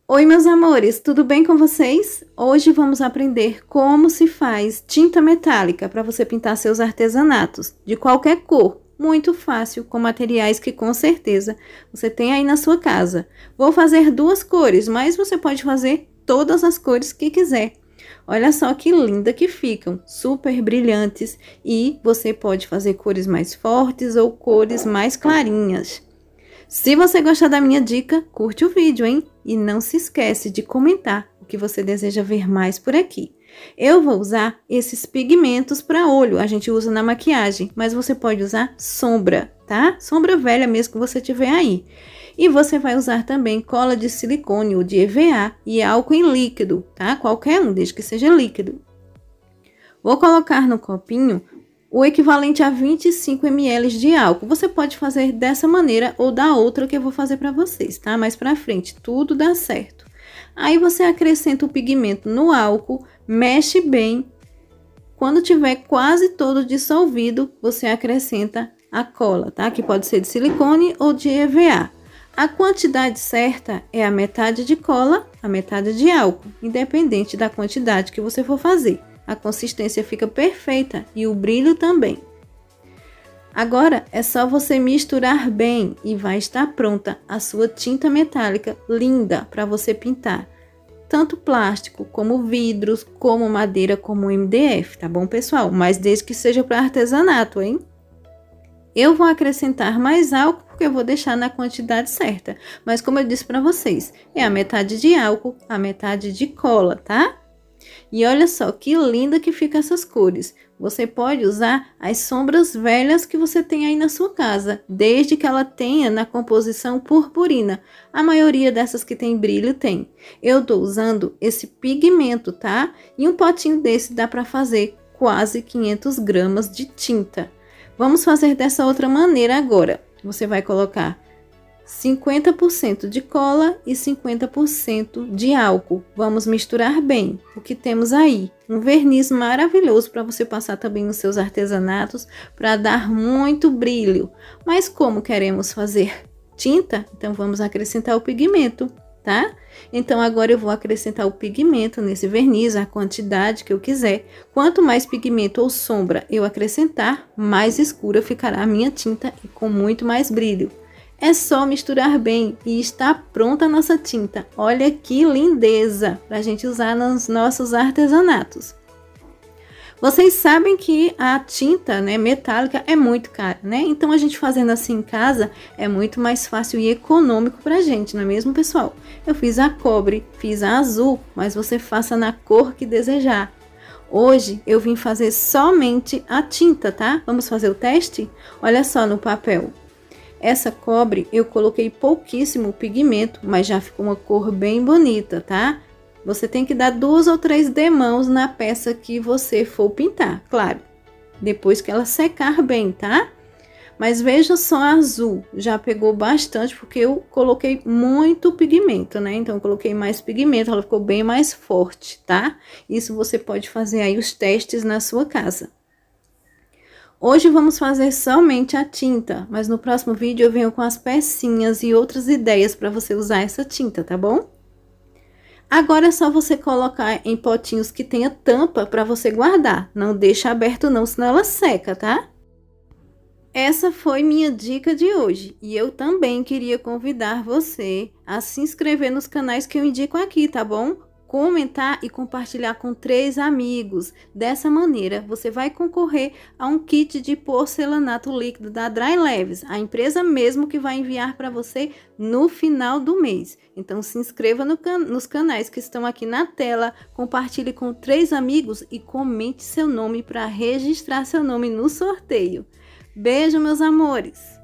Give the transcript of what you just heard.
Oi, meus amores, tudo bem com vocês? Hoje vamos aprender como se faz tinta metálica para você pintar seus artesanatos de qualquer cor. Muito fácil, com materiais que com certeza você tem aí na sua casa. Vou fazer duas cores, mas você pode fazer todas as cores que quiser. Olha só que linda que ficam, super brilhantes, e você pode fazer cores mais fortes ou cores mais clarinhas. Se você gostar da minha dica, curte o vídeo, hein? E não se esquece de comentar o que você deseja ver mais por aqui. Eu vou usar esses pigmentos para olho, a gente usa na maquiagem, mas você pode usar sombra, tá? Sombra velha mesmo que você tiver aí. E você vai usar também cola de silicone ou de EVA e álcool em líquido, tá? Qualquer um, desde que seja líquido. Vou colocar no copinho o equivalente a 25 ml de álcool. Você pode fazer dessa maneira ou da outra que eu vou fazer para vocês, tá? Mais pra frente, tudo dá certo. Aí você acrescenta o pigmento no álcool, mexe bem. Quando tiver quase todo dissolvido, você acrescenta a cola, tá? Que pode ser de silicone ou de EVA. A quantidade certa é a metade de cola, a metade de álcool, independente da quantidade que você for fazer. A consistência fica perfeita e o brilho também. Agora é só você misturar bem e vai estar pronta a sua tinta metálica linda para você pintar. Tanto plástico, como vidros, como madeira, como MDF, tá bom, pessoal? Mas desde que seja para artesanato, hein? Eu vou acrescentar mais álcool porque eu vou deixar na quantidade certa. Mas como eu disse para vocês, é a metade de álcool, a metade de cola, tá? E olha só que linda que fica essas cores. Você pode usar as sombras velhas que você tem aí na sua casa, desde que ela tenha na composição purpurina. A maioria dessas que tem brilho tem. Eu tô usando esse pigmento, tá? E um potinho desse dá para fazer quase 500 gramas de tinta. Vamos fazer dessa outra maneira agora. Você vai colocar 50% de cola e 50% de álcool. Vamos misturar bem o que temos aí. Um verniz maravilhoso para você passar também nos seus artesanatos, para dar muito brilho. Mas como queremos fazer tinta, então vamos acrescentar o pigmento, tá? Então agora eu vou acrescentar o pigmento nesse verniz, a quantidade que eu quiser. Quanto mais pigmento ou sombra eu acrescentar, mais escura ficará a minha tinta e com muito mais brilho. É só misturar bem e está pronta a nossa tinta. Olha que lindeza para a gente usar nos nossos artesanatos. Vocês sabem que a tinta, né, metálica é muito cara, né? Então a gente fazendo assim em casa é muito mais fácil e econômico para a gente, não é mesmo, pessoal? Eu fiz a cobre, fiz a azul, mas você faça na cor que desejar. Hoje eu vim fazer somente a tinta, tá? Vamos fazer o teste? Olha só no papel. Essa cobre eu coloquei pouquíssimo pigmento, mas já ficou uma cor bem bonita, tá? Você tem que dar 2 ou 3 demãos na peça que você for pintar, claro, depois que ela secar bem, tá? Mas veja só a azul, já pegou bastante porque eu coloquei muito pigmento, né? Então eu coloquei mais pigmento, ela ficou bem mais forte, tá? Isso você pode fazer aí os testes na sua casa. Hoje vamos fazer somente a tinta, mas no próximo vídeo eu venho com as pecinhas e outras ideias para você usar essa tinta, tá bom? Agora é só você colocar em potinhos que tenha tampa para você guardar. Não deixa aberto não, senão ela seca, tá? Essa foi minha dica de hoje. E eu também queria convidar você a se inscrever nos canais que eu indico aqui, tá bom? Comentar e compartilhar com 3 amigos. Dessa maneira, você vai concorrer a um kit de porcelanato líquido da Dry Leves, a empresa mesmo que vai enviar para você no final do mês. Então, se inscreva nos canais que estão aqui na tela, compartilhe com 3 amigos e comente seu nome para registrar seu nome no sorteio. Beijo, meus amores!